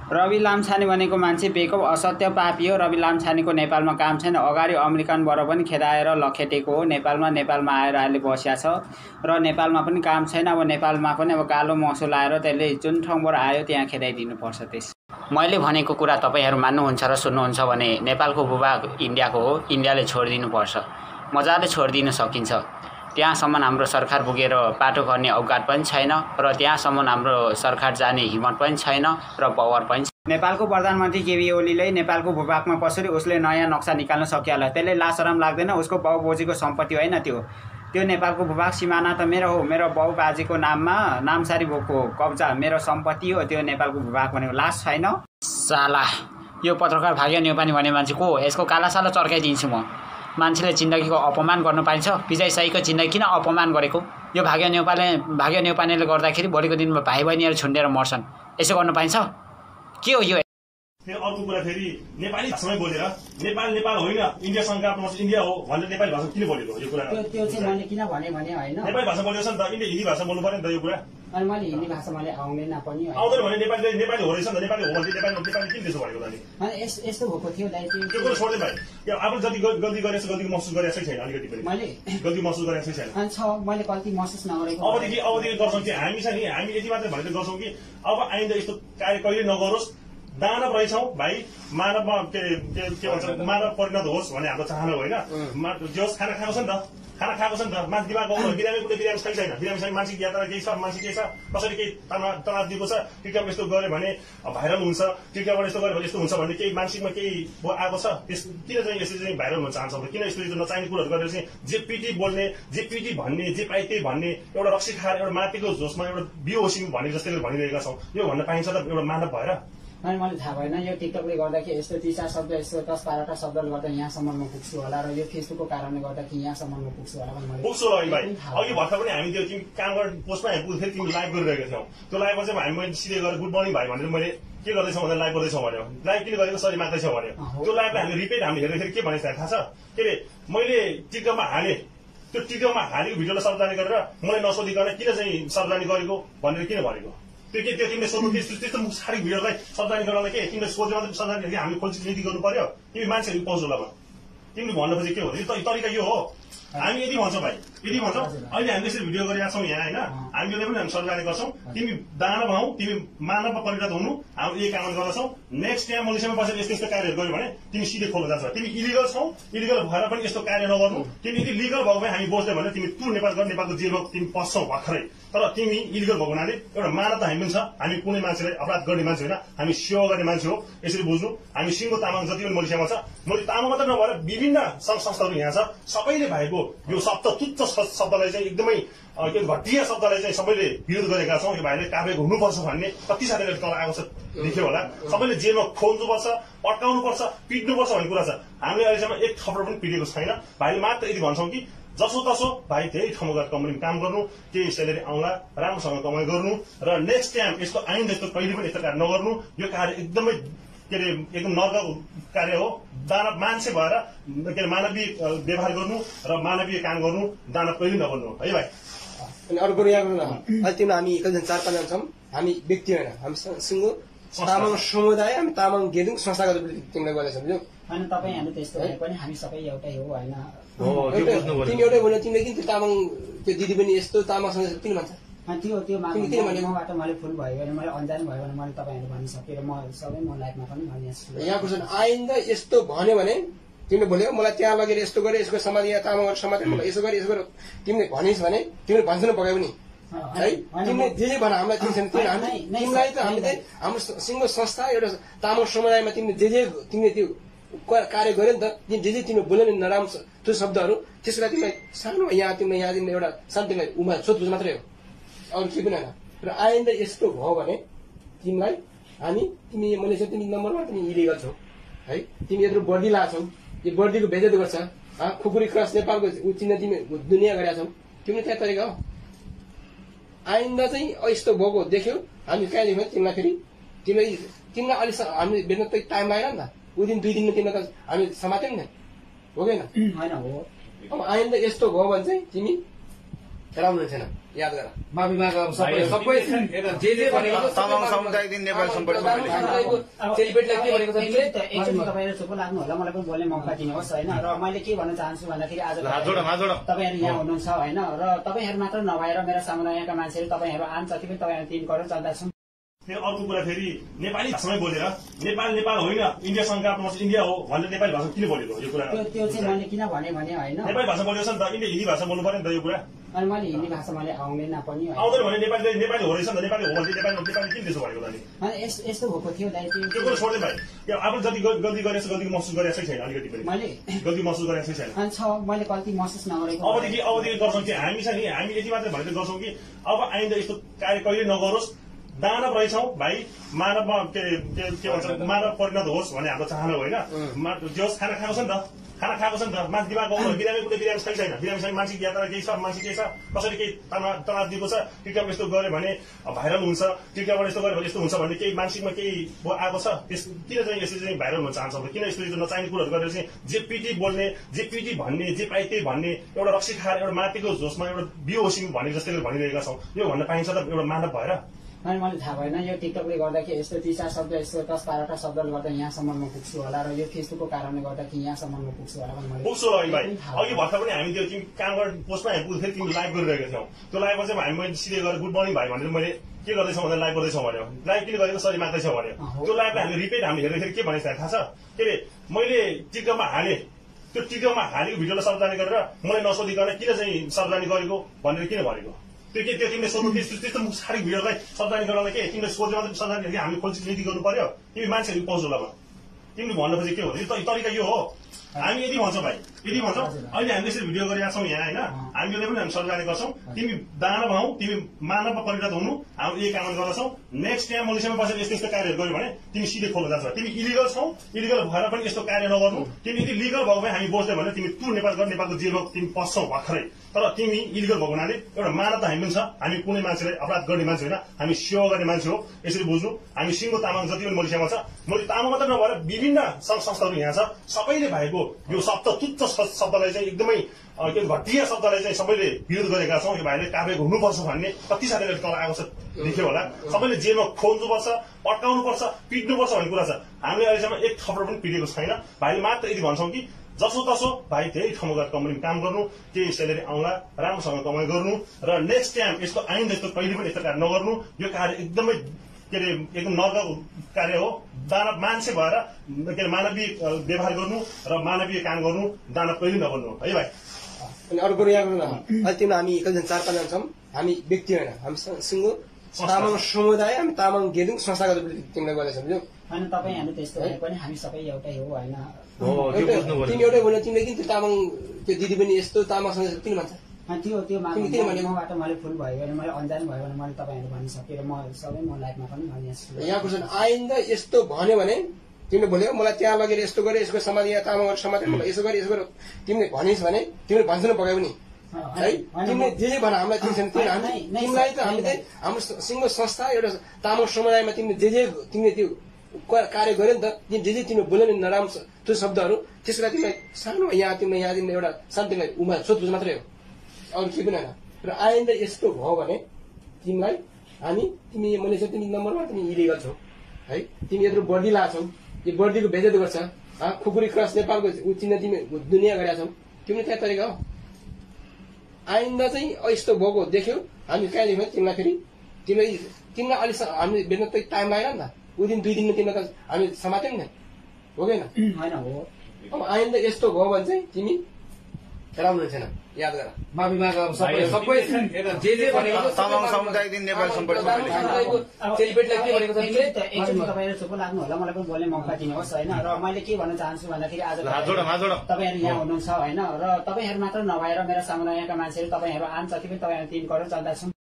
रबिलामिछाने भनेको मान्छे बेको असत्य पापी हो। रबिलामिछानेको नेपालमा काम छैन। अगाडि अमेरिकनबाट पनि खेदाएर लखेटेको हो। नेपालमा आएर अहिले बसिया छ र नेपालमा पनि काम छैन। अब नेपालमा पनि अब कालो महसुल आएर त्यसले जुन ठाउँबाट आयो त्यहाँ खेदाइदिनुपर्छ। त्यस मैले भनेको कुरा तपाईहरु मान्नुहुन्छ र सुन्नुहुन्छ भने नेपालको भूभाग इन्डियाको हो। इन्डियाले छोडिदिनुपर्छ, मजाले छोडिदिन सकिन्छ। त्यहाँसम्म हाम्रो सरकार पुगेर पाटो गर्ने औकात पनि छैन र त्यहाँसम्म हाम्रो सरकार जाने हिम्मत पनि छैन र पावर पनि छैन। नेपालको प्रधानमन्त्री केपी ओलीले नेपालको भूभागमा पसरी उसले नयाँ नक्सा निकाल्न सक्यो होला। त्यसले लासराम लाग्दैन? उसको बाउबोजीको सम्पत्ति होइन त्यो नेपालको भूभाग सिमाना त मेरो हो। मेरो बाउबाजेको नाममा नामसारी भएको कब्जा मेरो सम्पत्ति हो। त्यो नेपालको भूभाग भनेको लास छैन। साला यो पत्रकार भाग्यानेउपाने भन्ने मान्छे को हो? यसको कालासाला चर्काइदिन्छु म। मान्छेले जिन्दगीको अपमान गर्न पाइन्छ? विजय साईको जिन्दगी किन अपमान गरेको? यो भाग्यानेउपानेले गर्दाखेरि भोलिको दिनमा भाइ बहिनीहरू छुन्डेर मर्छन्। यसो गर्न पाइन्छ? के हो यो? अर्को कुरा फेरि नेपाली भाषामै बोलेर नेपाल होइन इन्डिया सँगै इन्डिया हो भनेर नेपाली भाषा किन बोलेको यो कुरा? त्यो चाहिँ मैले किन भने होइन, नेपाली भाषा बोलेको छ नि त, इन्डिया हिन्दी भाषा बोल्नु पर्यो नि त यो कुरा। अनि मैले हिन्दी भाषा मैले आउँदैन पनि आउँदैन भने नेपाली हो रहेछ नि त, नेपाली हो भने नेपाली किन त्यसो भनेको त? अनि यस्तो भएको थियो त्यो कुरा छोड्दै भाइ। आफूले जति गल्ती गरेछ गल्ती महसुस गरेको छैन अलिकति पनि मैले गल्ती महसुस गरेको छैन। अनि मैले गल्ती महसुस नगरेको अबदेखि गर्छौँ कि हामी छ नि, हामी यति मात्रै भनेर गर्छौँ कि अब आइन्दा यस्तो कार्य कहिले नगरोस्। दानव रहेछौँ भाइ, मानवमा के भन्छ मानव परिणत होस् भन्ने हाम्रो चाहना होइन। जोस् खाना खाएको छ नि त, मान्छे दिमाग बिरामी कुनै बिरामी छैन छैन। बिरामीसँग मानसिक यात्रा केही छ, मान्छे केही छ, कसरी केही तनाव दिएको छ, टिकामा यस्तो गऱ्यो भने भाइरल हुन्छ, टिकाबाट यस्तो गऱ्यो भने यस्तो हुन्छ भन्ने केही मानसिकमा केही आएको छ। किन चाहिँ यसरी चाहिँ भाइरल हुन चाहन्छ? किन यस्तो नचाहिने कुरोहरू गरेर चाहिँ जे पिटी बोल्ने, जे पिटी भन्ने, जे पाइ त्यही भन्ने, एउटा रक्सी खाएर एउटा माथिको जोसमा एउटा बिहोसी भन्ने जस्तै भनिरहेका छौँ। यो भन्न पाइन्छ त एउटा मानव भएर? अनि मैले थाहा भएन यो टिकटकले गर्दाखेरि यस्तो 3-4 शब्द यस्तो 10-12टा शब्दले गर्दा यहाँसम्म पुग्छु होला र यो फेसबुकको कारणले गर्दाखेरि यहाँसम्म पुग्छु होला भने मैले पुग्छु होला भाइ। अघि भर्खर पनि हामी त्यो तिमी काम गर्ने पोस्टमा हामी पुग्थ्यौँ, तिमी लाइभ गरिरहेको थियौ। त्यो लाइभमा चाहिँ हामी मैले सिधै गरेर गुड मर्निङ भाइ भनेर मैले के गर्दैछौँ भनेर लाइभ गर्दैछौँ भन्यो। लाइभ किन गरेको सरी माग्दैछौँ भन्यो। त्यो लाइभलाई हामीले रिपिट हामीले हेर्दाखेरि के भनेको थाहा छ? के अरे मैले टिकटकमा हाले, त्यो टिकटकमा हालेको भिडियोलाई सावधानी गरेर मलाई नसोधिकन किन चाहिँ सावधानी गरेको भनेर किन भनेको? त्यो तिमीले सोध्नु त्यस्तो मुखारी भिडियोलाई सावधानी गर्नलाई के तिमीले सोध्यो मात्रै सावधानी हामी खोजी नीति गर्नु पर्यो? तिमी मान्छेहरू पाउँछ होला। तिमीले भन्नु खोजे के हो? तरिका यो हो। हामी यदि भन्छौँ भाइ, यदि भन्छौँ अहिले हामीले यसरी भिडियो गरिरहेका छौँ यहाँ होइन, हामीले पनि हामी सरकारले गर्छौँ। तिमी दानव हौ, तिमी मानवमा परिणत हुनु, हामी यही काम गर्छौँ। नेक्स्ट टाइम मलेसियामा बसेर यस्तो यस्तो कार्यहरू गर्यो भने तिमी सिधै खोल्न जान्छौ। तिमी इलिगल छौ, इलिगल भएर पनि यस्तो कार्य नगर्नु। तिमी यदि लिगल भएको भए हामी बोल्दै भने तिमी टु नेपाल गरेर नेपालको जेलमा तिमी पस्छौ भर्खरै। तर तिमी इलिगल भएको हुनाले एउटा मानव त हामी पनि छ। हामी कुनै मान्छेलाई अपराध गर्ने मान्छे होइन, हामी सेवा गर्ने मान्छे हो। यसरी बुझ्नु। हामी सिङ्गो तामाङ जति पनि मलेसियामा छ, मैले तामाङ मात्र नभएर विभिन्न सङ्घ संस्थाहरू यहाँ छ, सबैले भाइको यो शब्द तुच्छ शब्दलाई चाहिँ एकदमै घटिया शब्दलाई चाहिँ सबैले विरोध गरेका छौँ। यो भाइले कारवाही हुनुपर्छ भन्ने कति साथीहरूले तल आएको छ देख्यो होला। सबैले जेलमा खोल्नुपर्छ, पड्काउनुपर्छ, पिट्नुपर्छ भन्ने कुरा छ। हामीले अहिलेसम्म एक थप्पड पनि पिटेको छैन। भाइले मात्र यदि भन्छौँ कि जसो तसो भाइ धेरै ठाउँमा गएर कम्पनीमा काम गर्नु, केही सेलेरी आउँला, राम्रोसँग कमाइ गर्नु र नेक्स्ट टाइम यस्तो आइन्दा यस्तो कहिले पनि यस्तो कार्य नगर्नु। यो कार्य एकदमै के अरे एकदम नर्क कार्य हो। दानव मान्छे भएर के अरे मानवीय व्यवहार गर्नु र मानवीय काम गर्नु, दानव कहिले नबन्नु है भाइ। अनि अर्को कुरा गर्नु अहिले तिमीलाई हामी कतिजना 4-5 जना छौँ। हामी व्यक्ति होइन, हामी सिङ्गो तामाङ समुदाय, हामी तामाङ गेलुङ संस्थागत रूपले तिमीलाई गर्दैछौँ। बुझ्यौ? अनि तपाईँहरूले त्यस्तो भने पनि हामी सबै एउटै हो होइन? तिमी एउटै बोल्यो, तिमीले किन त्यो तामाङ त्यो दिदी पनि यस्तो तामाङ संस्था किन भन्छ? त्यो मबाट मैले फुल भयो भने मैले अन्जान भयो भने मैले तपाईँहरूले भनिसकेँ र म सबै म लाइफमा पनि भनिहाल्छु। यहाँ क्वेसन आइन्दा यस्तो भन्यो भने तिमीले बोल्यो मलाई त्यहाँ लगेर यस्तो गरे, यसको समाज यहाँ तामाङ समाज यसो गरे यसो गर तिमीले भनिस् भने तिमीले भन्छ न पकायो पनि है। तिमीले जे भन हामीलाई तिमीलाई त हामीले हाम्रो सिङ्गो संस्था एउटा तामाङ समुदायमा तिमीले तिमीले त्यो कार्य गर्यो नि त। जे तिमीले बोल्यो नि नराम्रो त्यो शब्दहरू, त्यसलाई तिमीलाई सानो यहाँ तिमीले एउटा सानो तिमीलाई उमा सोधपुछ मात्रै हो, अरू केही पनि होइन। र आइन्दा यस्तो भयो भने तिमीलाई तिमी मलेसिया तिमी नम्बरमा तिमी इलिगल छौ है। तिमी यत्रो बर्दी लाछौ, यो बर्दीको बेजत गर्छ, खुकुरी क्रस नेपालको चिन्ह तिमी दुनियाँ गरेका छौ। तिमीले त्यहाँ तरिका हो। आइन्दा चाहिँ यस्तो भएको देख्यौ हामी कहाँ देख्यौँ तिमीलाई फेरि तिमीलाई अहिले हामी भेट्न त टाइम लागेन नि त। विदिन 2 दिनमा तिमीलाई त हामी समात्यौँ नि, हो कि होइन? हो। अब आइन्दा यस्तो भयो भने चाहिँ तिमी राम्रो छैन। याद गर माविमाको सबै जे भनेको तामाङ सामुदायिक दिन नेपाल सम्पर्क चेलीबेटीलाई के भनेको छ एकचोटि तपाईँहरू चुप लाग्नु होला, मलाई पनि बोल्ने मौका दिनुहोस् होइन। र मैले के भन्न चाहन्छु भन्दाखेरि आज तपाईँहरू यहाँ हुनुहुन्छ होइन, र तपाईँहरू मात्र नभएर मेरो समुदायका मान्छेहरू तपाईँहरू आम जति पनि तपाईँहरू 3 करोड जनता छौँ। फेरि अर्को कुरा फेरि नेपाली भाषामै बोलेर नेपाल होइन इन्डियासँग आफ्नो इन्डिया हो भनेर नेपाली भाषा किन बोलेको यो कुरा? त्यो चाहिँ मैले किन भने होइन, नेपाली भाषा बोलेको छ नि त, इन्डिया हिन्दी भाषा बोल्नु पर्यो नि त यो कुरा। अनि मैले हिन्दी भाषा मैले आउँदैन पनि आउँदैन भने नेपाली हो रहेछ नि त, नेपाली हो भने नेपाली किन त्यसो भनेको त? अनि यस्तो भएको थियो दाइ, त्यो कुरा छोड्दै भाइ, आफूले जति गल्ती गरेछ गल्ती महसुस गरेको छैन अलिकति पनि मैले गल्ती महसुस गरेको छैन। अनि मैले गल्ती महसुस नगरेको अबदेखि गर्छौँ कि हामी छ नि, हामी यति मात्रै भनेर गर्छौँ कि अब आइन्दा यस्तो कार्य कहिले नगरोस्, दानव रहेछौँ भाइ, मानवमा के भन्छ मानव परिणत होस् भन्ने हाम्रो चाहना हो होइन। जोस् खाना खाएको छ नि त, खाना खाएको छ नि त, मान्छे दिमाग बिरामी कुनै बिरामी छैन, बिरामीसँग मानसिक यात्रा केही छ, मानसिक केही छ, कसरी केही तनाव दिएको छ, टिकटकमा यस्तो गऱ्यो भने भाइरल हुन्छ, टिकटकबाट यस्तो गऱ्यो भने यस्तो हुन्छ भन्ने केही मानसिकमा केही आएको छ, त्यस किन चाहिँ यसरी चाहिँ भाइरल हुन चाहन्छ? किन यस्तो नचाहिने कुरोहरू गरेर चाहिँ जे पिटी बोल्ने, जे पिटी भन्ने, जे पाइ त्यही भन्ने, एउटा रक्सी खाएर एउटा माथिको जोसमा एउटा बिहोसिङ भन्ने जस्तै भनिरहेका छौँ, यो भन्न पाइन्छ त एउटा मानव भएर? अनि मैले थाहा भएन यो टिकटकले गर्दाखेरि यस्तो 3-4 शब्द यस्तो 10-12टा शब्दले गर्दा यहाँसम्म पुग्छु होला, र यो फेसबुकको कारणले गर्दाखेरि यहाँसम्म पुग्छु होला भने मैले पुग्छु होला भाइ। अघि भर्खर पनि हामी त्यो तिमी काम गर्ने पोस्टमा हामी फेरि तिमी लाइभ गरिरहेका थियौ, त्यो लाइभमा चाहिँ हामी मैले सिधै गरेर गुड मर्निङ भाइ भनेर मैले के गर्दैछौँ भनेर लाइभ गर्दैछौँ भन्यो, लाइभ किन गरेको सरी माग्दैछौँ भन्यो। त्यो लाइभलाई हामीले रिपिट हामीले हेर्दाखेरि के भनेको थाहा छ? के अरे मैले टिकटकमा हालेँ, त्यो टिकटकमा हालेको भिडियोलाई सावधानी गरेर मलाई नसोधिकन किन चाहिँ सावधानी गरेको भनेर किन भनेको? त्यो तिमीले सोध्नु त्यस्तो साह्रै भिडियोलाई सावधानी गर्नलाई के तिमीले सोध्यो मात्रै सावधानी हामी खोजी नीति गर्नु पर्यो? तिमी मान्छेहरू पाउँछ होला तिमीले भन्नु खोजेको के हो? यो तरिका यो हो। हामी यदि भन्छौँ भाइ, यदि भन्छौँ अहिले हामीले यसरी भिडियो गरिरहेका छौँ यहाँ होइन, हामीले पनि हामी सावधानी गर्छौँ, तिमी दानव हौ, तिमी मानवमा परिणत हुनु, हामी यही काम गर्छौँ। नेक्स्ट टाइम मलेसियामा बसेर यस्तो यस्तो कार्यहरू गर्यो भने तिमी सिधै खोल्न जान्छौ, तिमी इलिगल छौ, इलिगल भएर पनि यस्तो कार्य नगर्नु। तिमी यदि लिगल भएको भए हामी बोल्दै भने तिमी टुर नेपाल गरेर नेपालको जेलमा तिमी पस्छौ भर्खरै, तर तिमी इलिगल भएको हुनाले एउटा मानवता हामी पनि छ, हामी कुनै मान्छेलाई अपराध गर्ने मान्छे होइन, हामी सेवा गर्ने मान्छे हो, यसरी बुझ्नु। हामी सिङ्गो तामाङ जति पनि मलेसियामा छ, मैले तामाङ मात्र नभएर विभिन्न सङ्घ संस्थाहरू यहाँ छ, सबैले भाइको यो शब्द तुच्छ शब्दलाई चाहिँ एकदमै घटिया शब्दलाई चाहिँ सबैले विरोध गरेका छौँ। यो भाइले कारवाही हुनुपर्छ भन्ने कति साथीहरूले तल आएको छ देख्यो होला, सबैले जेलमा खोल्नुपर्छ, पड्काउनुपर्छ, पिट्नुपर्छ भन्ने कुरा छ। हामीले अहिलेसम्म एक थप्रो पनि पिटेको छैन। भाइले मात्र यदि भन्छौँ कि जसो तसो भाइ धेरै ठाउँमा गएर कम्पनीमा काम गर्नु, केही सेलेरी आउँला, राम्रोसँग कमाइ गर्नु, र नेक्स्ट टाइम यस्तो आइन्दा यस्तो कहिले पनि यस्तो कार्य नगर्नु। यो कार्य एकदमै के अरे एकदम नर्क कार्य हो। दानव मान्छे भएर के अरे मानवीय व्यवहार गर्नु र मानवीय काम गर्नु, दानव कहिले नबन्नु है भाइ। अनि अर्को कुरा यहाँ गर्नु अहिले तिमीलाई हामी कतिजना 4-5 जना छौँ, हामी व्यक्ति होइन, हामी सिङ्गो तामाङ समुदाय, हामी तामाङ गेदिङ संस्थागत तिमीलाई गर्दैछौँ बुझ्यौ। अनि तपाईँहरू त्यस्तो भए पनि हामी सबै एउटै हो होइन। तिमी एउटै बोल्नु, तिमीले किन त्यो तामाङ त्यो दिदी पनि यस्तो तामाङसँग किन भन्छ? त्यो मबाट मैले फुल भयो भने, मैले अन्जान भयो भने मैले तपाईँहरू भनिसकेँ, र म सबै म लाइफमा पनि भनिहाल्छु। यहाँ क्वेसन आइन्दा यस्तो भन्यो भने तिमीले बोल्यौ मलाई त्यहाँ लगेर यस्तो गरे, यसको समाज यहाँ तामाङ समाज मलाई यसो गरे, यसो गरे तिमीले भनिस् भने तिमीले भन्छ पकायो नि है। तिमीले जे भन हामीलाई तिमीलाई त हामीले हाम्रो सिङ्गो संस्था एउटा तामाङ समुदायमा तिमीले तिमीले त्यो कार्य गर्यो नि त, जे तिमीले बोल्यो नि नराम्रो त्यो शब्दहरू, त्यसलाई तिमीलाई सानो यहाँ तिमीले एउटा सानो तिमीलाई उमा सोधपुछ मात्रै हो, अरू केही पनि होइन। र आइन्दा यस्तो भयो भने तिमीलाई तिमी मलेसिया तिमी नम्बरमा तिमी इलिगल छौ है, तिमी यत्रो बर्दी लाछौ, यो बर्दीको बेजत गर्छ, खुकुरी क्रस नेपालको चिन्ह तिमी दुनियाँ गरेका छौ, तिमीले त्यहाँ तरिका हो। आइन्दा चाहिँ यस्तो भएको देख्यो हामी कहाँ देख्यौँ तिमीलाई, फेरि तिमीलाई अलिक हामी भेट्न त टाइम लागेन नि त, दिन 2 दिनमा तिमीलाई त हामी समात्यौँ नि हो कि होइन? हो। अब आइन्दा यस्तो भयो भने चाहिँ तिमी राम्रो छैन, याद गर माविमाको सबै जे भनेको तामाङ सामुदायिक दिन नेपाल सम्पर्क चेलीबेटीलाई के भनेको छ? एकचोटि तपाईँहरू चुप लाग्नु होला, मलाई पनि बोल्ने मौका दिनुहोस् होइन। र मैले के भन्न चाहन्छु भन्दाखेरि आज तपाईँहरू यहाँ हुनुहुन्छ होइन, र तपाईँहरू मात्र नभएर मेरो समुदायका मान्छेहरू, तपाईँहरू आम जति पनि तपाईँहरू 3 करोड जनता छौँ।